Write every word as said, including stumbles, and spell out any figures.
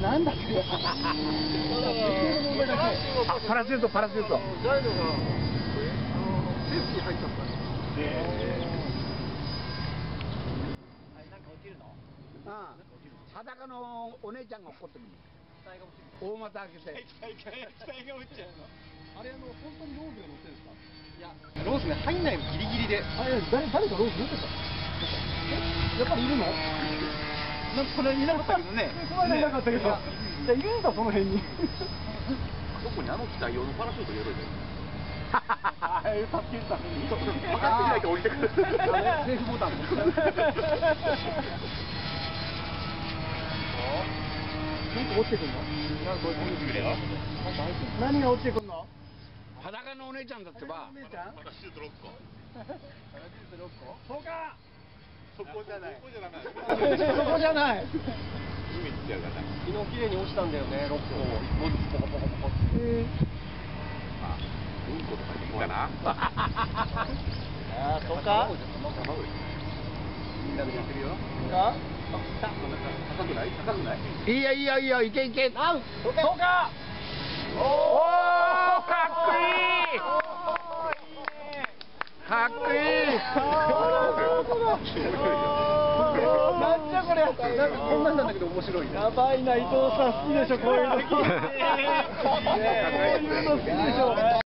なんだっけ。あ、パラシュート、パラシュート。ジャイロが、あの、セーフに入っちゃった。ええ。なんか落ちるの。ああ、裸のお姉ちゃんが怒ってくる。大股開けて。機体が落ちちゃうの。あれ、あの、本当にローズが乗ってるんですか。いや、ローズね、入んないのギリギリで。あ、いや、誰、誰かローズ乗ってた。やっぱりいるの。なんかこれいなかったけどね。この間いなかったけど。いや、いるんだ、その辺に。どこにあの機体用のパラシュート入れといて。ああ、助けるために。パカッと開いて降りてくる。セーフボタン。なんか落ちてくんの？なんか落ちてくるよ。何が落ちてくんの？裸のお姉ちゃんだってば。パラシュートろっこ。パラシュートろっこ？そうか。そこじゃない。そこじゃない。そこじゃない。海行っちゃうから。昨日綺麗に落ちたんだよね、ろっこ。文字ポコポコポコって。あ、うんことかいいかな。ああ、そうか。みんなでやってるよ。か？高くない？高くない？いいよいいよいいよ、いけいけ。なん？そうか。おお、かっこいい。かっこいい。なんじゃこれ。なんかこんなんなんだけど面白い。やばいな、伊藤さん好きでしょこういうの。こういうの好きでしょ。